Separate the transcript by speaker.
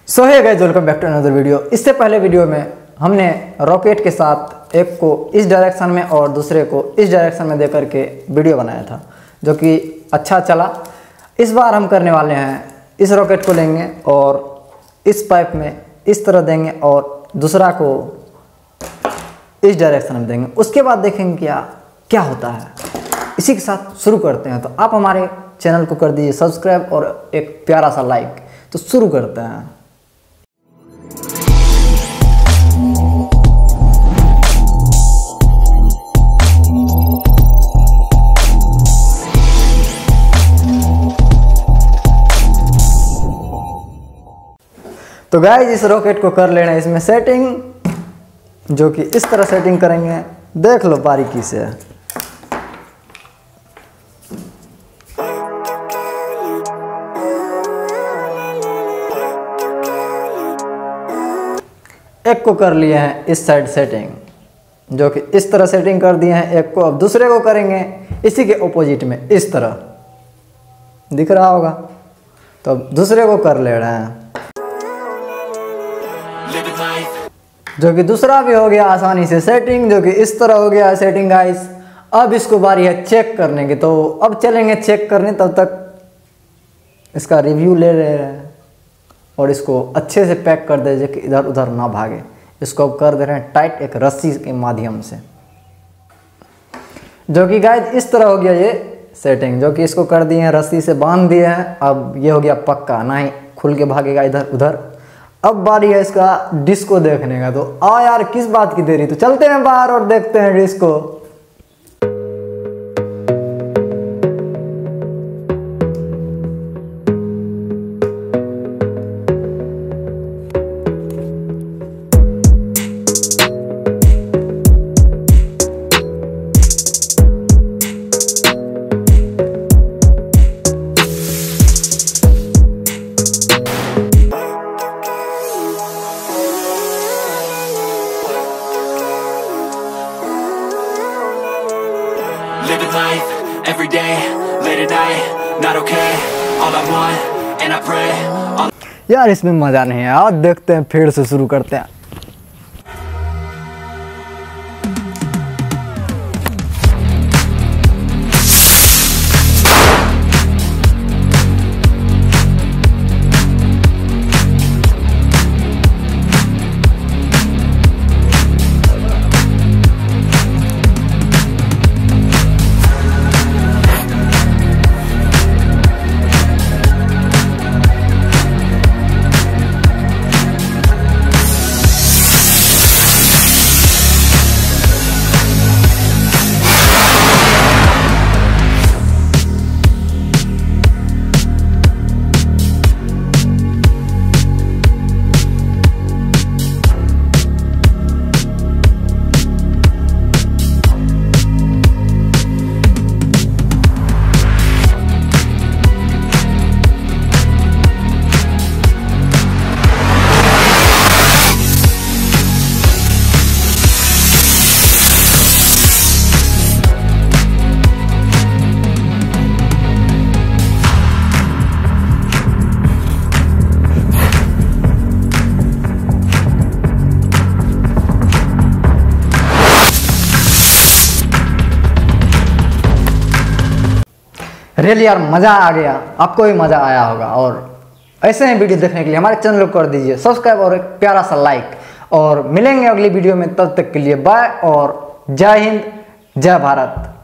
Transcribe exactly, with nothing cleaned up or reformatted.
Speaker 1: So hey guys, welcome back to another video. इससे पहले video में हमने रॉकेट के साथ एक को इस डायरेक्शन में और दूसरे को इस डायरेक्शन में दे करके वीडियो बनाया था, जो कि अच्छा चला। इस बार हम करने वाले हैं, इस रॉकेट को लेंगे और इस पाइप में इस तरह देंगे और दूसरा को इस डायरेक्शन में देंगे। उसके बाद देखेंगे क्या क्या होता है। इसी के साथ शुरू करते हैं। तो आप हमारे चैनल को कर दीजिए सब्सक्राइब और एक प्यारा सा लाइक। तो शुरू करते हैं। तो गाइस, इस रॉकेट को कर लेना, इसमें सेटिंग जो कि इस तरह सेटिंग करेंगे, देख लो बारीकी से। एक को कर लिए हैं इस साइड सेटिंग, जो कि इस तरह सेटिंग कर दिए हैं। एक को अब दूसरे को करेंगे इसी के ऑपोजिट में, इस तरह दिख रहा होगा। तो अब दूसरे को कर ले रहे हैं, जो कि दूसरा भी हो गया आसानी से सेटिंग, जो कि इस तरह हो गया सेटिंग गाइस। अब इसको बारी है चेक करने की, तो अब चलेंगे चेक करने। तब तक इसका रिव्यू ले रहे हैं और इसको अच्छे से पैक कर दे, जो कि इधर उधर ना भागे। इसको अब कर दे रहे हैं टाइट एक रस्सी के माध्यम से, जो कि गाइस इस तरह हो गया ये सेटिंग, जो कि इसको कर दिए हैं रस्सी से बांध दिए हैं। अब ये हो गया पक्का, ना ही खुल के भागेगा इधर उधर। अब बारी है इसका डिस्क को देखने का। तो आ यार, किस बात की देरी, तो चलते हैं बाहर और देखते हैं डिस्क को।
Speaker 2: Living life, every day, late at night, not okay. All I want, and I pray. All
Speaker 1: यार इसमें मज़ा नहीं है। आज देखते हैं, फिर से शुरू करते हैं। रियली यार मज़ा आ गया, आपको भी मज़ा आया होगा। और ऐसे ही वीडियो देखने के लिए हमारे चैनल को कर दीजिए सब्सक्राइब और एक प्यारा सा लाइक। और मिलेंगे अगली वीडियो में, तब तक के लिए बाय और जय हिंद, जय भारत।